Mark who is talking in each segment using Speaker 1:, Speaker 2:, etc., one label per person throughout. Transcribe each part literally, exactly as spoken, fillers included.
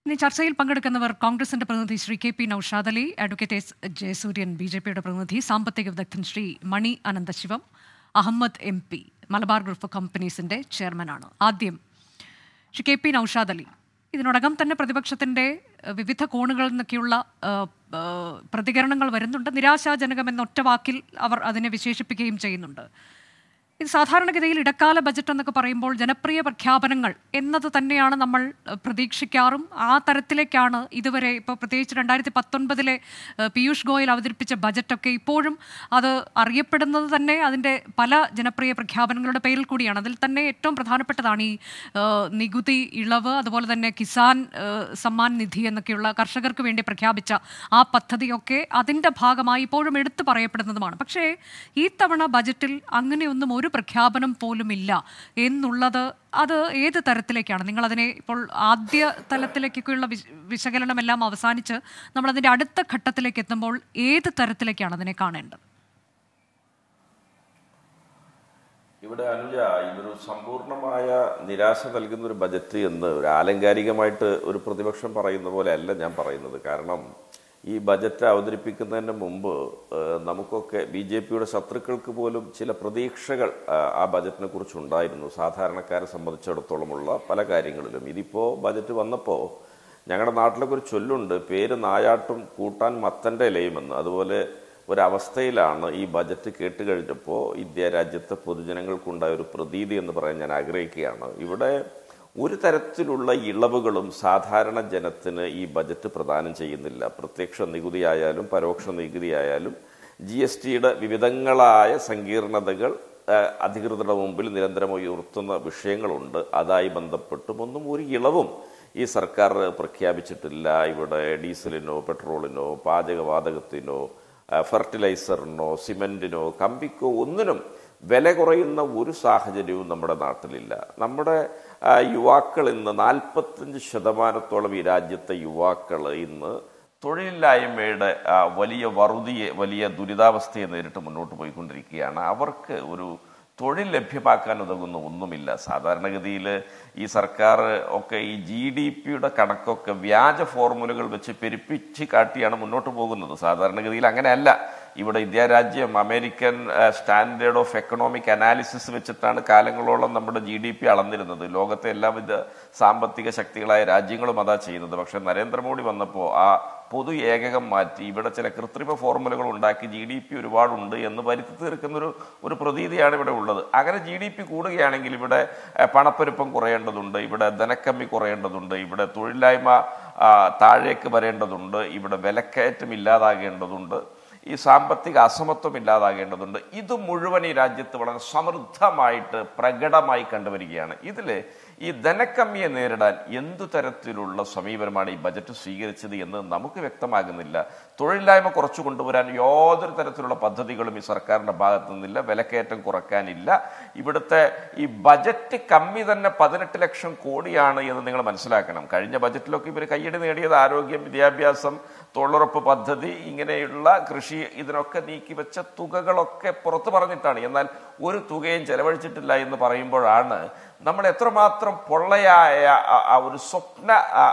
Speaker 1: ഇനി ചർച്ചയിൽ പങ്കെടുക്കുന്നവർ കോൺഗ്രസിന്റെ പ്രതിനിധി Shri K P Naushad Ali, advocate S Jayasuryan B J പിയുടെ പ്രതിനിധി, സാമ്പത്തിക വിദഗ്ധൻ Shri Mani Ananthasivam, Ahammed M P Malabar group of കമ്പനീസിന്റെ ചെയർമാനാണ്. ആദ്യം ശ്രീ കെ പി നൌഷാദ് അലി, ഇതിനോടകം തന്നെ പ്രതിപക്ഷത്തിന്റെ വിവിധ കോണുകളിൽ നിന്നൊക്കെയുള്ള പ്രതികരണങ്ങൾ വരുന്നുണ്ട്. നിരാശാജനകമെന്ന ഒറ്റ വാക്കിൽ അവർ അതിനെ വിശേഷിപ്പിക്കുകയും ചെയ്യുന്നുണ്ട്. ഇത് സാധാരണഗതിയിൽ ഇടക്കാല ബജറ്റ് എന്നൊക്കെ പറയുമ്പോൾ ജനപ്രിയ പ്രഖ്യാപനങ്ങൾ എന്നത് തന്നെയാണ് നമ്മൾ പ്രതീക്ഷിക്കാറും. ആ തരത്തിലേക്കാണ് ഇതുവരെ ഇപ്പോൾ പ്രത്യേകിച്ച് രണ്ടായിരത്തി പത്തൊൻപതിലെ പീയൂഷ് ഗോയൽ അവതരിപ്പിച്ച ബജറ്റൊക്കെ ഇപ്പോഴും അത് അറിയപ്പെടുന്നത് തന്നെ അതിൻ്റെ പല ജനപ്രിയ പ്രഖ്യാപനങ്ങളുടെ പേരിൽ കൂടിയാണ്. അതിൽ തന്നെ ഏറ്റവും പ്രധാനപ്പെട്ടതാണ് ഈ നികുതി ഇളവ്, അതുപോലെ തന്നെ കിസാൻ സമ്മാൻ നിധി എന്നൊക്കെയുള്ള കർഷകർക്ക് വേണ്ടി പ്രഖ്യാപിച്ച ആ പദ്ധതിയൊക്കെ അതിൻ്റെ ഭാഗമായി ഇപ്പോഴും എടുത്തു പറയപ്പെടുന്നതുമാണ്. പക്ഷേ ഈ തവണ ബജറ്റിൽ അങ്ങനെയൊന്നും ഒരു പ്രഖ്യാപനം പോലുമില്ല എന്നുള്ളത് അത് ഏത് തരത്തിലേക്കാണ് നിങ്ങളതിനെ ഇപ്പോൾ ആദ്യ തലത്തിലേക്കൊക്കെയുള്ള വിശകലനം എല്ലാം അവസാനിച്ച് നമ്മളതിൻ്റെ അടുത്ത ഘട്ടത്തിലേക്ക് എത്തുമ്പോൾ ഏത് തരത്തിലേക്കാണ് അതിനെ കാണേണ്ടത്?
Speaker 2: ഇവിടെ അനുജ, ഇതൊരു സമ്പൂർണമായ നിരാശ നൽകുന്ന ഒരു ബജറ്റ് എന്ന് ഒരു ആലങ്കാരികമായിട്ട് ഒരു പ്രതിപക്ഷം പറയുന്ന പോലെ അല്ല ഞാൻ പറയുന്നത്. കാരണം ഈ ബജറ്റ് അവതരിപ്പിക്കുന്നതിന് മുമ്പ് നമുക്കൊക്കെ ബി ജെ പിയുടെ ശത്രുക്കൾക്ക് പോലും ചില പ്രതീക്ഷകൾ ആ ബജറ്റിനെ കുറിച്ചുണ്ടായിരുന്നു, സാധാരണക്കാരെ സംബന്ധിച്ചിടത്തോളമുള്ള പല കാര്യങ്ങളിലും. ഇതിപ്പോൾ ബജറ്റ് വന്നപ്പോൾ ഞങ്ങളുടെ നാട്ടിലൊക്കെ ഒരു ചൊല്ലുണ്ട്, പേര് നായാട്ടും കൂട്ടാൻ മത്തൻ്റെ ഇലയുമെന്ന്. അതുപോലെ ഒരവസ്ഥയിലാണ് ഈ ബജറ്റ് കേട്ട് കഴിഞ്ഞപ്പോൾ ഇന്ത്യ രാജ്യത്തെ പൊതുജനങ്ങൾക്കുണ്ടായ ഒരു പ്രതീതി എന്ന് പറയാൻ ഞാൻ ആഗ്രഹിക്കുകയാണ്. ഇവിടെ ഒരു തരത്തിലുള്ള ഇളവുകളും സാധാരണ ജനത്തിന് ഈ ബജറ്റ് പ്രദാനം ചെയ്യുന്നില്ല. പ്രത്യക്ഷ നികുതിയായാലും പരോക്ഷ നികുതിയായാലും ജി എസ് ടിയുടെ വിവിധങ്ങളായ സങ്കീർണതകൾ അധികൃതരുടെ മുമ്പിൽ നിരന്തരം ഉയർത്തുന്ന വിഷയങ്ങളുണ്ട്. അതായി ബന്ധപ്പെട്ടും ഒന്നും ഒരു ഇളവും ഈ സർക്കാർ പ്രഖ്യാപിച്ചിട്ടില്ല. ഇവിടെ ഡീസലിനോ പെട്രോളിനോ പാചകവാതകത്തിനോ ഫെർട്ടിലൈസറിനോ സിമെന്റിനോ കമ്പിക്കോ ഒന്നിനും വില കുറയുന്ന ഒരു സാഹചര്യവും നമ്മുടെ നാട്ടിലില്ല. നമ്മുടെ യുവാക്കൾ ഇന്ന് നാൽപ്പത്തഞ്ച് ശതമാനത്തോളം ഈ രാജ്യത്തെ യുവാക്കൾ ഇന്ന് തൊഴിലില്ലായ്മയുടെ വലിയ വറുതിയെ വലിയ ദുരിതാവസ്ഥയെ നേരിട്ട് മുന്നോട്ട് പോയിക്കൊണ്ടിരിക്കുകയാണ്. അവർക്ക് ഒരു തൊഴിൽ ലഭ്യമാക്കാൻ ഉതകുന്ന ഒന്നുമില്ല. സാധാരണഗതിയിൽ ഈ സർക്കാർ ഒക്കെ ഈ ജി ഡി പിയുടെ കണക്കൊക്കെ വ്യാജ ഫോർമുലകൾ വെച്ച് പെരുപ്പിച്ച് കാട്ടിയാണ് മുന്നോട്ട് പോകുന്നത്. സാധാരണഗതിയിൽ അങ്ങനെയല്ല. ഇവിടെ ഇന്ത്യ രാജ്യം American standard of economic analysis വെച്ചിട്ടാണ് കാലങ്ങളോളം നമ്മുടെ ജി ഡി പി അളന്നിരുന്നത്. ലോകത്തെ എല്ലാവിധ സാമ്പത്തിക ശക്തികളായ രാജ്യങ്ങളും അതാ ചെയ്യുന്നത്. പക്ഷെ നരേന്ദ്രമോദി വന്നപ്പോൾ ആ പൊതു ഏകകം മാറ്റി ഇവിടെ ചില കൃത്രിമ ഫോർമുലകൾ ഉണ്ടാക്കി ജി ഡി പി ഒരുപാടുണ്ട് എന്ന് വരുത്തി തീർക്കുന്നൊരു ഒരു പ്രതീതിയാണ് ഇവിടെ ഉള്ളത്. അങ്ങനെ ജി ഡി പി കൂടുകയാണെങ്കിൽ ഇവിടെ പണപ്പെരുപ്പം കുറയേണ്ടതുണ്ട്, ഇവിടെ ധനക്കമ്മി കുറയേണ്ടതുണ്ട്, ഇവിടെ തൊഴിലില്ലായ്മ താഴേക്ക് വരേണ്ടതുണ്ട്, ഇവിടെ വിലക്കയറ്റം ഇല്ലാതാകേണ്ടതുണ്ട്, ഈ സാമ്പത്തിക അസമത്വം ഇല്ലാതാകേണ്ടതുണ്ട്. ഇത് മുഴുവൻ ഈ രാജ്യത്ത് വളരെ സമൃദ്ധമായിട്ട് പ്രകടമായി കണ്ടുവരികയാണ്. ഇതിൽ ഈ ധനക്കമ്മിയെ നേരിടാൻ എന്തു തരത്തിലുള്ള സമീപനമാണ് ഈ ബജറ്റ് സ്വീകരിച്ചത് എന്ന് നമുക്ക് വ്യക്തമാകുന്നില്ല. തൊഴിലില്ലായ്മ കുറച്ചു കൊണ്ടുവരാൻ യാതൊരു തരത്തിലുള്ള പദ്ധതികളും ഈ സർക്കാരിന്റെ ഭാഗത്തു നിന്നില്ല. വിലക്കയറ്റം കുറയ്ക്കാനില്ല. ഇവിടുത്തെ ഈ ബജറ്റ് കമ്മി തന്നെ പതിനെട്ട് ലക്ഷം കോടിയാണ് എന്ന് നിങ്ങൾ മനസ്സിലാക്കണം. കഴിഞ്ഞ ബജറ്റിലൊക്കെ ഇവർ കയ്യടി നേടിയത് ആരോഗ്യം, വിദ്യാഭ്യാസം, തൊഴിലുറപ്പ് പദ്ധതി, ഇങ്ങനെയുള്ള കൃഷി, ഇതിനൊക്കെ നീക്കിവെച്ച തുകകളൊക്കെ പുറത്തു പറഞ്ഞിട്ടാണ്. എന്നാൽ ഒരു തുകയും ചെലവഴിച്ചിട്ടില്ല എന്ന് പറയുമ്പോഴാണ് നമ്മൾ എത്രമാത്രം പൊള്ളയായ ഒരു സ്വപ്ന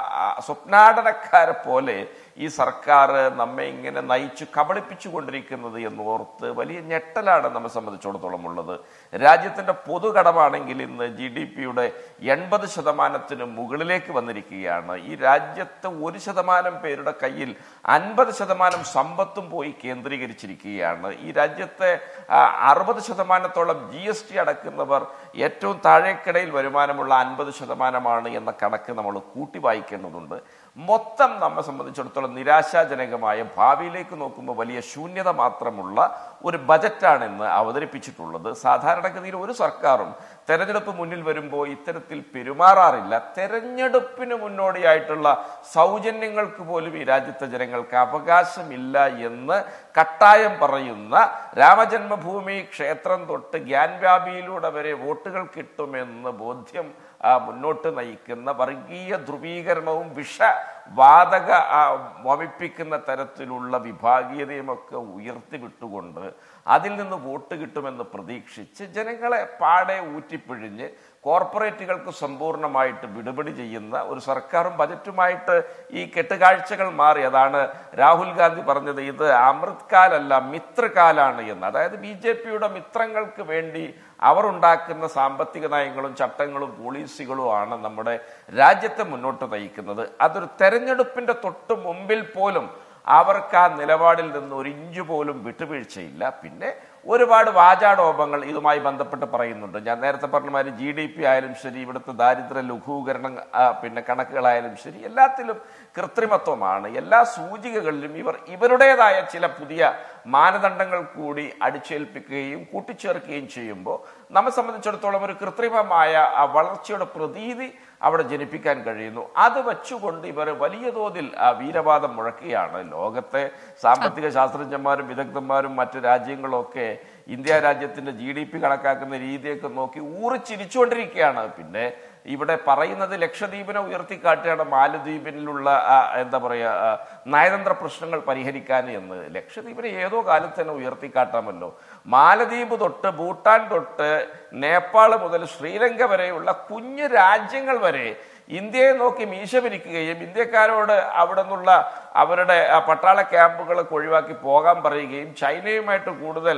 Speaker 2: സ്വപ്നാടനക്കാരെ പോലെ ഈ സർക്കാർ നമ്മെ ഇങ്ങനെ നയിച്ചു കബളിപ്പിച്ചു കൊണ്ടിരിക്കുന്നത് എന്നോർത്ത് വലിയ ഞെട്ടലാണ് നമ്മെ സംബന്ധിച്ചിടത്തോളം ഉള്ളത്. രാജ്യത്തിന്റെ പൊതുകടമാണെങ്കിൽ ഇന്ന് ജി ഡി പിയുടെ എൺപത് ശതമാനത്തിന് മുകളിലേക്ക് വന്നിരിക്കുകയാണ്. ഈ രാജ്യത്ത് ഒരു ശതമാനം പേരുടെ കയ്യിൽ അൻപത് ശതമാനം സമ്പത്തും പോയി കേന്ദ്രീകരിച്ചിരിക്കുകയാണ്. ഈ രാജ്യത്തെ അറുപത് ശതമാനത്തോളം ജി എസ് ടി അടക്കുന്നവർ ഏറ്റവും താഴേക്കിടയിൽ വരുമാനമുള്ള അൻപത് ശതമാനമാണ് എന്ന കണക്ക് നമ്മൾ കൂട്ടി വായിക്കേണ്ടതുണ്ട്. മൊത്തം നമ്മെ സംബന്ധിച്ചിടത്തോളം നിരാശാജനകമായ, ഭാവിയിലേക്ക് നോക്കുമ്പോൾ വലിയ ശൂന്യത മാത്രമുള്ള ഒരു ബജറ്റാണ് ഇന്ന് അവതരിപ്പിച്ചിട്ടുള്ളത്. സാധാരണഗതിയിൽ ഒരു സർക്കാരും തെരഞ്ഞെടുപ്പ് മുന്നിൽ വരുമ്പോൾ ഇത്തരത്തിൽ പെരുമാറാറില്ല. തെരഞ്ഞെടുപ്പിന് മുന്നോടിയായിട്ടുള്ള സൗജന്യങ്ങൾക്ക് പോലും ഈ രാജ്യത്തെ ജനങ്ങൾക്ക് അവകാശമില്ല എന്ന് കട്ടായം പറയുന്ന, രാമജന്മഭൂമി ക്ഷേത്രം തൊട്ട് ഗ്യാൻവാപിയിലൂടെ വരെ വോട്ടുകൾ കിട്ടുമെന്ന് ബോധ്യം മുന്നോട്ട് നയിക്കുന്ന വർഗീയ ധ്രുവീകരണവും വിഷ വാതക വമിപ്പിക്കുന്ന തരത്തിലുള്ള വിഭാഗീയതയുമൊക്കെ ഉയർത്തിവിട്ടുകൊണ്ട് അതിൽ നിന്ന് വോട്ട് കിട്ടുമെന്ന് പ്രതീക്ഷിച്ച് ജനങ്ങളെ പാടെ ഊറ്റിപ്പിഴിഞ്ഞ് കോർപ്പറേറ്റുകൾക്ക് സമ്പൂർണ്ണമായിട്ട് വിടുപടി ചെയ്യുന്ന ഒരു സർക്കാരും ബജറ്റുമായിട്ട് ഈ കെട്ടുകാഴ്ചകൾ മാറി. അതാണ് രാഹുൽ ഗാന്ധി പറഞ്ഞത്, ഇത് അമൃത് കാലല്ല മിത്രകാലാണ് എന്ന്. അതായത് ബി ജെ പിയുടെ മിത്രങ്ങൾക്ക് വേണ്ടി അവർ ഉണ്ടാക്കുന്ന സാമ്പത്തിക നയങ്ങളും ചട്ടങ്ങളും പോളിസികളുമാണ് നമ്മുടെ രാജ്യത്തെ മുന്നോട്ട് നയിക്കുന്നത്. അതൊരു തെരഞ്ഞെടുപ്പിന്റെ തൊട്ട് മുമ്പിൽ പോലും അവർക്ക് ആ നിലപാടിൽ നിന്ന് ഒരു ഇഞ്ച് പോലും വിട്ടുവീഴ്ചയില്ല. പിന്നെ ഒരുപാട് വാചാടോപങ്ങൾ ഇതുമായി ബന്ധപ്പെട്ട് പറയുന്നുണ്ട്. ഞാൻ നേരത്തെ പറഞ്ഞ മാതിരി ജി ഡി പി ആയാലും ശരി, ഇവിടുത്തെ ദാരിദ്ര്യ ലഘൂകരണം പിന്നെ കണക്കുകളായാലും ശരി, എല്ലാത്തിലും കൃത്രിമത്വമാണ്. എല്ലാ സൂചികകളിലും ഇവർ ഇവരുടേതായ ചില പുതിയ മാനദണ്ഡങ്ങൾ കൂടി അടിച്ചേൽപ്പിക്കുകയും കൂട്ടിച്ചേർക്കുകയും ചെയ്യുമ്പോൾ നമ്മെ സംബന്ധിച്ചിടത്തോളം ഒരു കൃത്രിമമായ ആ വളർച്ചയുടെ പ്രതീതി അവിടെ ജനിപ്പിക്കാൻ കഴിയുന്നു. അത് വെച്ചുകൊണ്ട് ഇവർ വലിയ തോതിൽ ആ വീരവാദം മുഴക്കുകയാണ്. ലോകത്തെ സാമ്പത്തിക ശാസ്ത്രജ്ഞന്മാരും വിദഗ്ധന്മാരും മറ്റു രാജ്യങ്ങളൊക്കെ ഇന്ത്യ രാജ്യത്തിന്റെ ജി ഡി പി കണക്കാക്കുന്ന രീതിയൊക്കെ നോക്കി ഊറിച്ചിരിച്ചുകൊണ്ടിരിക്കുകയാണ്. പിന്നെ ഇവിടെ പറയുന്നത് ലക്ഷദ്വീപിനെ ഉയർത്തിക്കാട്ടുകയാണ് മാലദ്വീപിലുള്ള എന്താ പറയുക നയതന്ത്ര പ്രശ്നങ്ങൾ പരിഹരിക്കാൻ എന്ന്. ലക്ഷദ്വീപിനെ ഏതോ കാലത്ത് തന്നെ ഉയർത്തിക്കാട്ടാമല്ലോ. മാലദ്വീപ് തൊട്ട് ഭൂട്ടാൻ തൊട്ട് നേപ്പാൾ മുതൽ ശ്രീലങ്ക വരെയുള്ള കുഞ്ഞു രാജ്യങ്ങൾ വരെ ഇന്ത്യയെ നോക്കി മീശ പിരിക്കുകയും ഇന്ത്യക്കാരോട് അവിടെ നിന്നുള്ള അവരുടെ പട്ടാള ക്യാമ്പുകളൊക്കെ ഒഴിവാക്കി പോകാൻ പറയുകയും ചൈനയുമായിട്ട് കൂടുതൽ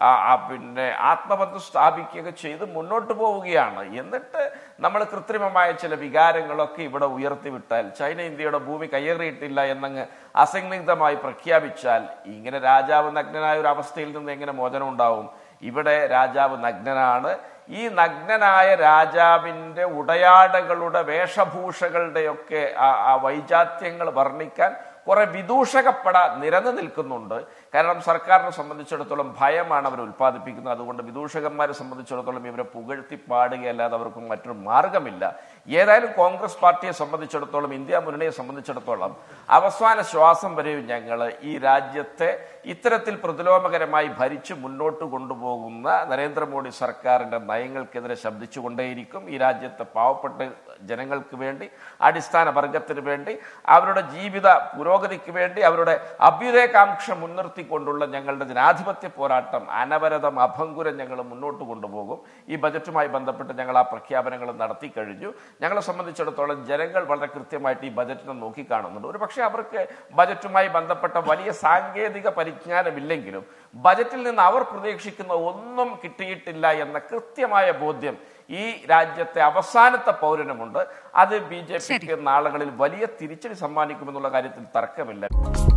Speaker 2: പിന്നെ ആത്മബന്ധം സ്ഥാപിക്കുകയൊക്കെ ചെയ്ത് മുന്നോട്ട് പോവുകയാണ്. എന്നിട്ട് നമ്മൾ കൃത്രിമമായ ചില വികാരങ്ങളൊക്കെ ഇവിടെ ഉയർത്തിവിട്ടാൽ, ചൈന ഇന്ത്യയുടെ ഭൂമി കയ്യേറിയിട്ടില്ല എന്നങ്ങ് അസന്നിഗ്ധമായി പ്രഖ്യാപിച്ചാൽ ഇങ്ങനെ രാജാവ് നഗ്നനായ ഒരു അവസ്ഥയിൽ നിന്ന് എങ്ങനെ മോചനം ഉണ്ടാവും? ഇവിടെ രാജാവ് നഗ്നനാണ്. ഈ നഗ്നനായ രാജാവിൻ്റെ ഉടയാടകളുടെ വേഷഭൂഷകളുടെയൊക്കെ ആ വൈജാത്യങ്ങൾ വർണ്ണിക്കാൻ കുറെ വിദൂഷകപ്പട നിരന്നു നിൽക്കുന്നുണ്ട്. കാരണം സർക്കാരിനെ സംബന്ധിച്ചിടത്തോളം ഭയമാണ് അവർ ഉൽപ്പാദിപ്പിക്കുന്നത്. അതുകൊണ്ട് വിദൂഷകന്മാരെ സംബന്ധിച്ചിടത്തോളം ഇവരെ പുകഴ്ത്തി പാടുകയല്ലാതെ അവർക്കും മറ്റൊരു മാർഗമില്ല. ഏതായാലും കോൺഗ്രസ് പാർട്ടിയെ സംബന്ധിച്ചിടത്തോളം, ഇന്ത്യ മുന്നണിയെ സംബന്ധിച്ചിടത്തോളം അവസാന ശ്വാസം വരെയും ഞങ്ങൾ ഈ രാജ്യത്തെ ഇത്തരത്തിൽ പ്രതിലോമകരമായി ഭരിച്ച് മുന്നോട്ട് കൊണ്ടുപോകുന്ന നരേന്ദ്രമോദി സർക്കാരിൻ്റെ നയങ്ങൾക്കെതിരെ ശബ്ദിച്ചുകൊണ്ടേയിരിക്കും. ഈ രാജ്യത്തെ പാവപ്പെട്ട ജനങ്ങൾക്ക് വേണ്ടി, അടിസ്ഥാന വർഗത്തിന് വേണ്ടി, അവരുടെ ജീവിത പുരോഗതിക്ക് വേണ്ടി, അവരുടെ അഭ്യുദയകാംക്ഷ മുൻനിർത്തിക്കൊണ്ടുള്ള ഞങ്ങളുടെ ജനാധിപത്യ പോരാട്ടം അനവരതം അഭംഗുരം ഞങ്ങൾ മുന്നോട്ട് കൊണ്ടുപോകും. ഈ ബജറ്റുമായി ബന്ധപ്പെട്ട് ഞങ്ങൾ ആ പ്രഖ്യാപനങ്ങൾ നടത്തി കഴിഞ്ഞു. ഞങ്ങളെ സംബന്ധിച്ചിടത്തോളം ജനങ്ങൾ വളരെ കൃത്യമായിട്ട് ഈ ബജറ്റിനെ നോക്കിക്കാണുന്നുണ്ട്. ഒരു പക്ഷേ അവർക്ക് ബജറ്റുമായി ബന്ധപ്പെട്ട വലിയ സാങ്കേതിക പരിജ്ഞാനമില്ലെങ്കിലും ബജറ്റിൽ നിന്ന് അവർ പ്രതീക്ഷിക്കുന്ന ഒന്നും കിട്ടിയിട്ടില്ല എന്ന കൃത്യമായ ബോധ്യം ഈ രാജ്യത്തെ അവസാനത്തെ പൗരനുമുണ്ട്. അത് ബി ജെ പിക്ക് നാളുകളിൽ വലിയ തിരിച്ചടി സമ്മാനിക്കുമെന്നുള്ള കാര്യത്തിൽ തർക്കമില്ല.